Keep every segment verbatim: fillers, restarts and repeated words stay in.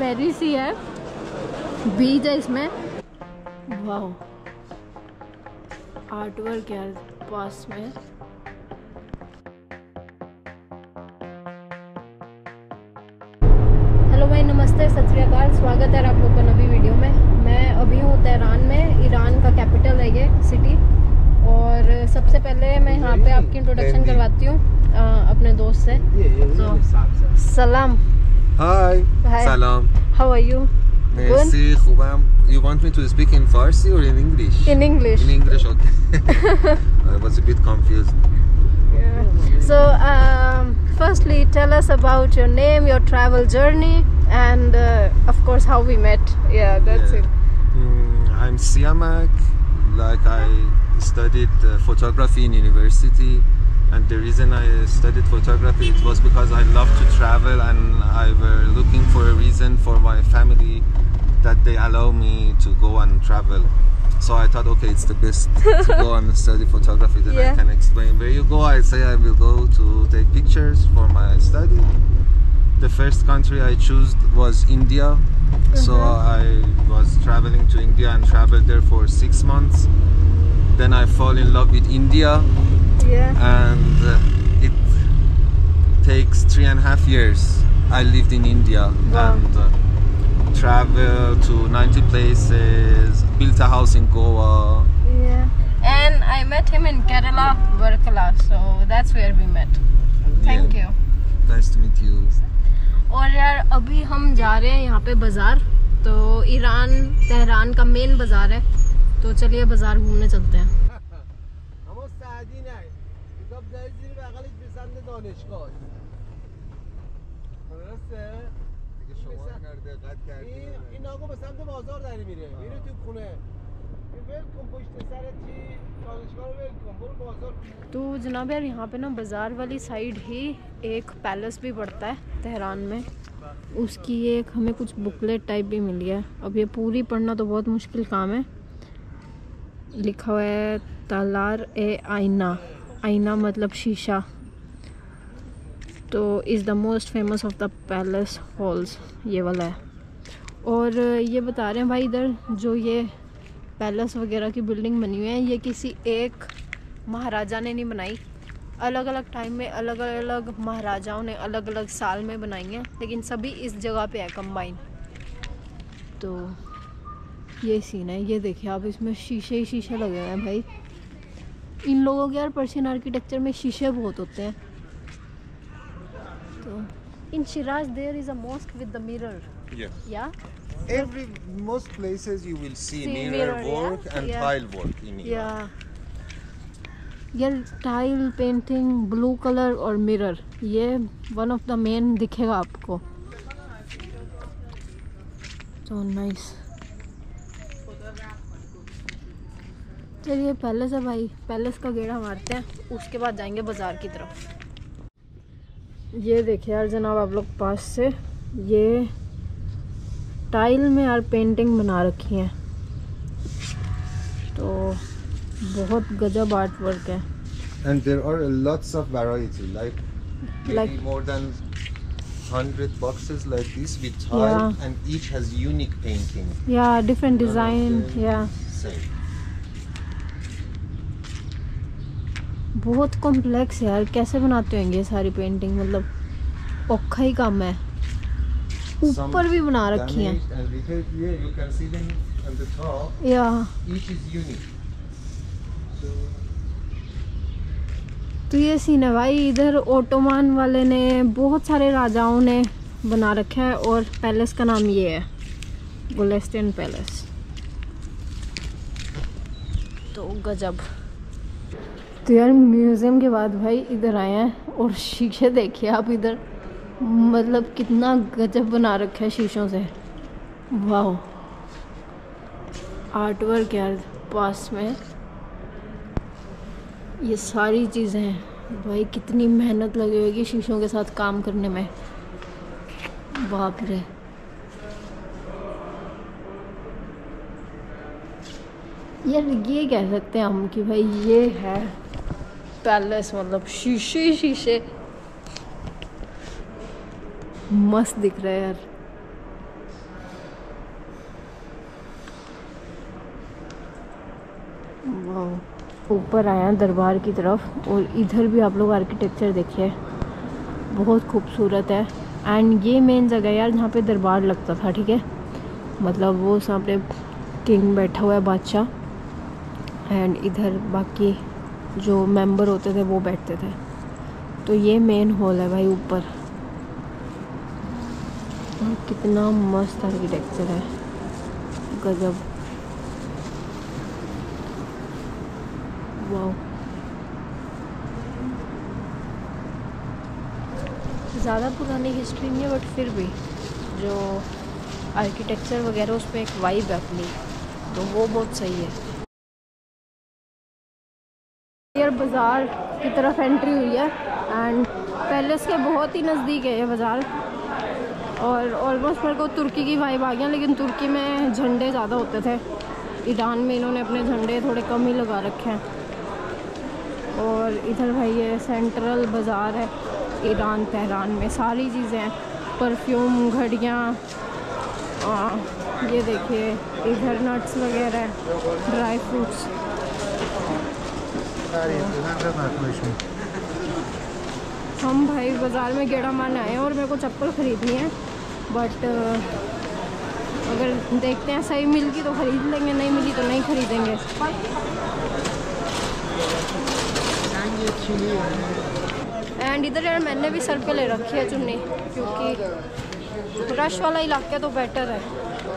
Paris ही है, बीच है इसमें। वाह, आर्ट वर्क यार पास में। हेलो भाई, नमस्ते, सत श्री अकाल, स्वागत है आप लोग का नवी वीडियो में। मैं अभी हूँ तेहरान में, ईरान का कैपिटल है ये सिटी। और सबसे पहले मैं यहाँ पे आपकी इंट्रोडक्शन करवाती हूँ अपने दोस्त से। तो सलाम। हाय। सलाम। How are you? Merci, خوبم. You want me to speak in Farsi or in English? In English. In English, okay. I was a bit confused. Yeah. So, um, firstly, tell us about your name, your travel journey, and uh, of course, how we met. Yeah, that's yeah. it. Mm, I'm Siamak. Like I studied uh, photography in university, and the reason I studied photography it was because I love to travel, and I were looking for a reason for my family that they allow me to go and travel. So I thought, okay, it's the best to go and study photography. Then yeah. I can explain where you go. I say I will go to take pictures for my study. The first country I chose was India. Mm-hmm. So I was traveling to India and traveled there for six months. Then I fall in love with India. Yeah. And uh, it takes three and a half years. I lived in India. Wow. And uh, travel to ninety places, built a house in Goa. Yeah. And I met him in Kerala, Varkala. So that's where we met. Thank yeah. you. Nice to meet you. और यार अभी हम जा रहे हैं यहाँ पे बाजार। तो ईरान तेहरान का मेन बाजार है, तो चलिए बाजार घूमने चलते हैं। तो जनाब यार यहाँ पे ना बाज़ार वाली साइड ही एक पैलेस भी पड़ता है तेहरान में। उसकी एक हमें कुछ बुकलेट टाइप भी मिली है। अब ये पूरी पढ़ना तो बहुत मुश्किल काम है। लिखा हुआ है तालार ए आईना। आईना मतलब शीशा। तो is the most famous of the palace halls, ये वाला है। और ये बता रहे हैं भाई इधर जो ये पैलेस वगैरह की बिल्डिंग बनी हुई है, ये किसी एक महाराजा ने नहीं बनाई। अलग अलग टाइम में अलग अलग महाराजाओं ने अलग अलग साल में बनाई हैं, लेकिन सभी इस जगह पे है कंबाइन। तो ये सीन है, ये देखिए आप, इसमें शीशे ही शीशे लगे हुए हैं भाई। इन लोगों के यार पर्शियन आर्किटेक्चर में शीशे बहुत होते हैं। तो in Shiraz there is a mosque with the mirror. या Every most places you will see, see mirror, mirror work yeah? and yeah. tile work in Iran. Yeah. ये टाइल पेंटिंग, ब्लू कलर और mirror, ये one of the main दिखेगा आपको। तो nice. चलिए palace है भाई, पैलेस का गेड़ा मारते हैं, उसके बाद जाएंगे बाजार की तरफ। ये देखिए यार जनाब आप लोग पास से, ये टाइल में यार पेंटिंग बना रखी है। तो बहुत गजब आर्ट वर्क है। And there are lots of variety, like maybe like more than hundred boxes like this with tile, yeah. and each has unique painting. Yeah, different design. Yeah. Same. बहुत complex है यार, कैसे बनाते होंगे ये सारी painting, मतलब औखा ही काम है। ऊपर भी बना रखी हैं। तो ये सीन है भाई, इधर ओटोमान वाले ने, बहुत सारे राजाओं ने बना रखा है। और पैलेस का नाम ये है, गुलिस्तान पैलेस। तो गजब। तो यार म्यूज़ियम के बाद भाई इधर आए हैं, और शीशे देखिए आप इधर, मतलब कितना गजब बना रखा है शीशों से। वाह, आर्ट वर्क यार पास में। ये सारी चीज़ें हैं भाई, कितनी मेहनत लगी होगी शीशों के साथ काम करने में, बाप रे। यार ये कह सकते हैं हम कि भाई ये है पैलेस, मतलब शीशे शीशे मस्त दिख रहा है यार। ऊपर आया दरबार की तरफ और इधर भी आप लोग आर्किटेक्चर देखिए, बहुत खूबसूरत है। एंड ये मेन जगह है यार जहाँ पे दरबार लगता था, ठीक है, मतलब वो सामने किंग बैठा हुआ है, बादशाह, एंड इधर बाकी जो मेंबर होते थे वो बैठते थे। तो ये मेन हॉल है भाई ऊपर, और कितना मस्त आर्किटेक्चर है, गजब, वाह। ज़्यादा पुरानी हिस्ट्री नहीं है बट फिर भी जो आर्किटेक्चर वगैरह उस पर एक वाइब है अपनी, तो वो बहुत सही है। यार बाज़ार की तरफ एंट्री हुई है एंड पैलेस के बहुत ही नज़दीक है ये बाज़ार, और ऑलमोस्ट मेरे को तुर्की की वाइब आ गया, लेकिन तुर्की में झंडे ज़्यादा होते थे, ईरान में इन्होंने अपने झंडे थोड़े कम ही लगा रखे हैं। और इधर भाई ये सेंट्रल बाज़ार है ईरान तेहरान में, सारी चीज़ें हैं, परफ्यूम, घड़ियाँ, ये देखिए इधर नट्स वगैरह, ड्राई फ्रूट्स। हम भाई बाज़ार में गेड़ा मारने आए हैं और मेरे को चप्पल ख़रीदनी है, बट अगर देखते हैं सही मिल गई तो ख़रीद लेंगे, नहीं मिली तो नहीं ख़रीदेंगे। एंड इधर यार मैंने भी सर पे ले रखी है चुन्नी, क्योंकि रश वाला इलाका तो बेटर है।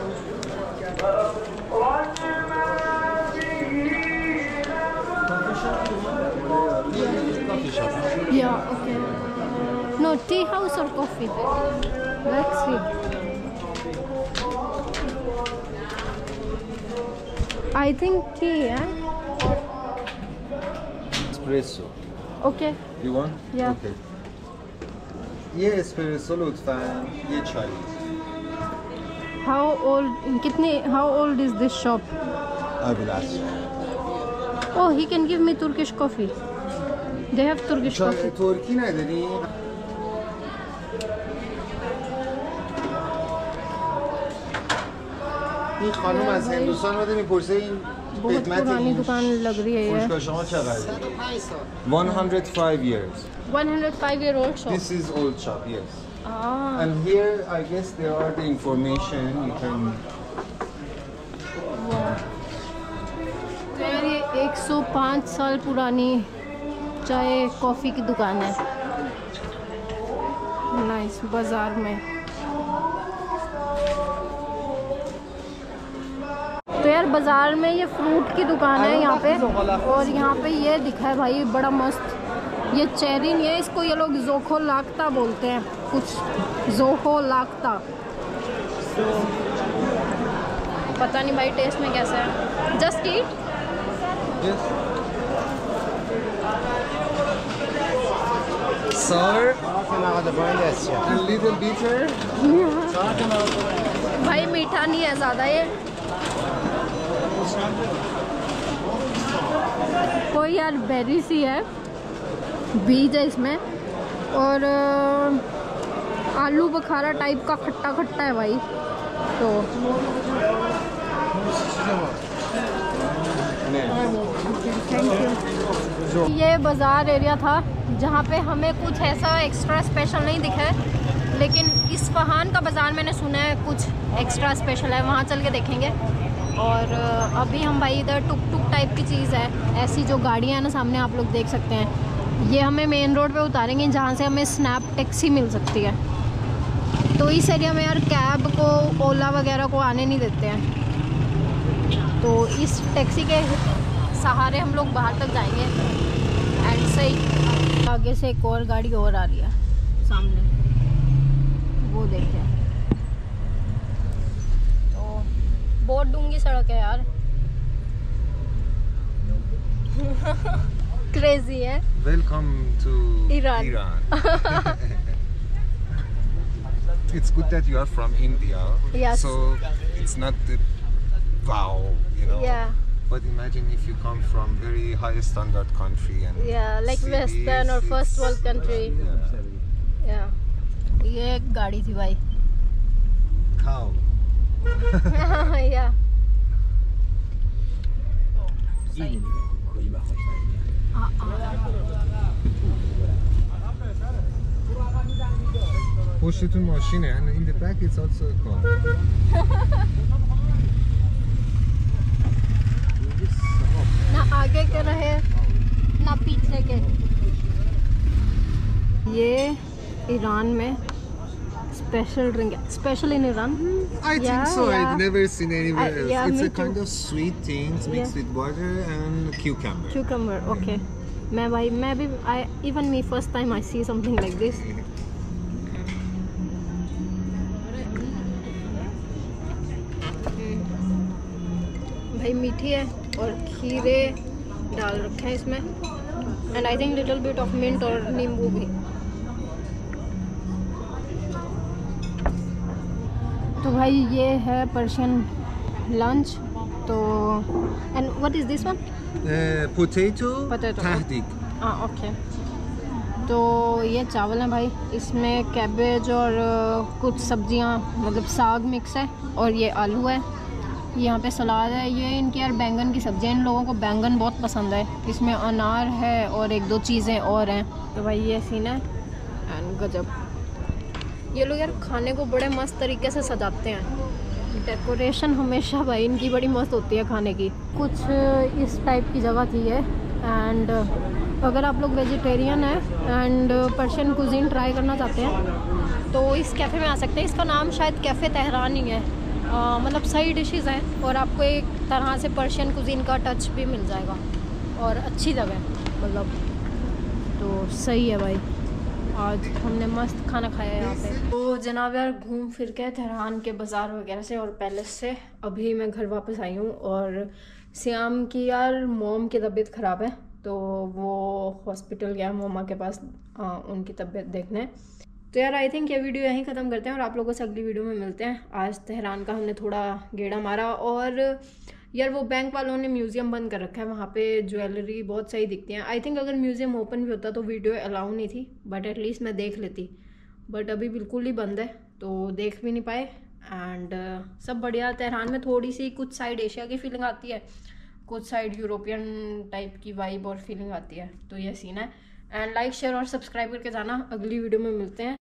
या ओके, नो टी हाउस और coffee, let's see. I think tea है। Espresso. Okay. You want? Yeah. Okay. ये espresso लुत्फ़ान, ये चाय। How old? कितने? How old is this shop? I will ask. Oh, he can give me Turkish coffee. They have Turkish coffee. ترکی نداری؟ این خانم از هندوستان اومده میپرسه این बहुत पुरानी दुकान लग रही है ये। فروشگاه شما چقدره؟ one hundred five years. one hundred five year old shop. This is old shop, yes. Ah. And here I guess there are the information you can. तो यार ये एक सौ पाँच साल पुरानी चाय कॉफ़ी की दुकान है, नाइस, बाज़ार में। तो यार बाज़ार में ये फ्रूट की दुकान है यहाँ पे, और यहाँ पे ये दिखा है भाई बड़ा मस्त, ये चेरी नहीं है, इसको ये लोग जोखो लाख्ता बोलते हैं, कुछ जोखो लाख्ता, पता नहीं भाई टेस्ट में कैसा है। Just eat. Sour, a little bitter. भाई मीठा नहीं है ज़्यादा, ये कोई यार बेरी सी है, बीज है इसमें, और आलू बुखारा टाइप का खट्टा खट्टा है भाई। तो थैंक यू। ये बाज़ार एरिया था जहाँ पे हमें कुछ ऐसा एक्स्ट्रा स्पेशल नहीं दिखा है, लेकिन इस्फहान का बाज़ार मैंने सुना है कुछ एक्स्ट्रा स्पेशल है, वहाँ चल के देखेंगे। और अभी हम भाई इधर टुक टुक टाइप की चीज़ है, ऐसी जो गाड़ियाँ हैं ना सामने आप लोग देख सकते हैं, ये हमें मेन रोड पे उतारेंगे जहाँ से हमें स्नैप टैक्सी मिल सकती है। तो इस एरिया में यार कैब को, ओला वगैरह को आने नहीं देते हैं, तो इस टैक्सी के सहारे हम लोग बाहर तक जाएंगे। एंड सही आगे से एक और गाड़ी और आ रही है सामने, वो देखिए। तो बहुत डूंगी सड़क है यार, क्रेजी है। Welcome to Iran. Iran. It's good that you are from India. Yes. So it's not the wow, you know. Yeah. But imagine if you come from very high standard country and Yeah, like cities, Western or first it's- world country. Yeah. Yeah. ये एक गाड़ी थी भाई। Cow. Yeah. side. Ah, ah. پشتتون ماشینه and in the back it's also a car. ना आगे के रहे ना पीछे के। ये ईरान में स्पेशल ड्रिंक है, special in Iran. I think Yeah, so. yeah. I've never seen anywhere I- else. yeah, It's me a kind too. of sweet things mixed Yeah. with water and cucumber. Cucumber, okay. मैं भाई मैं भी I even me first time I see something like this. भाई मीठी है और खीरे डाल रखे हैं इसमें and I think little bit of mint और नींबू भी। तो भाई ये है पर्शियन लंच। तो and what is this one? Uh, potato, Potato. tahdig. हाँ ओके। तो ये चावल है भाई, इसमें कैबेज और अ, कुछ सब्जियां मतलब साग मिक्स है और ये आलू है, यहाँ पे सलाद है। ये इनकी यार बैंगन की सब्जी है, इन लोगों को बैंगन बहुत पसंद है। इसमें अनार है और एक दो चीज़ें और हैं। तो भाई ये सीन है एंड गजब। ये लोग यार खाने को बड़े मस्त तरीके से सजाते हैं। डेकोरेशन हमेशा भाई इनकी बड़ी मस्त होती है खाने की। कुछ इस टाइप की जगह थी है एंड अगर आप लोग वेजिटेरियन हैं एंड पर्शियन कुजीन ट्राई करना चाहते हैं तो इस कैफ़े में आ सकते हैं। इसका नाम शायद कैफ़े तेहरान ही है। आ, मतलब सही डिशेज़ हैं और आपको एक तरह से पर्शियन कुजीन का टच भी मिल जाएगा और अच्छी जगह है मतलब। तो सही है भाई, आज हमने मस्त खाना खाया है यहाँ पे। तो जनाब यार घूम फिर के तेहरान के बाज़ार वगैरह से और पैलेस से अभी मैं घर वापस आई हूँ और सियाम की यार मोम की तबीयत ख़राब है तो वो हॉस्पिटल गया मोमा के पास आ, उनकी तबीयत देखने। तो यार आई थिंक ये वीडियो यहीं ख़त्म करते हैं और आप लोगों से अगली वीडियो में मिलते हैं। आज तेहरान का हमने थोड़ा गेड़ा मारा और यार वो बैंक वालों ने म्यूज़ियम बंद कर रखा है, वहाँ पे ज्वेलरी बहुत सही दिखती हैं। आई थिंक अगर म्यूज़ियम ओपन भी होता तो वीडियो अलाउ नहीं थी बट एटलीस्ट मैं देख लेती, बट अभी बिल्कुल ही बंद है तो देख भी नहीं पाए। एंड uh, सब बढ़िया। तेहरान में थोड़ी सी कुछ साइड एशिया की फीलिंग आती है, कुछ साइड यूरोपियन टाइप की वाइब और फीलिंग आती है। तो ये सीन है एंड लाइक शेयर और सब्सक्राइब करके जाना। अगली वीडियो में मिलते हैं।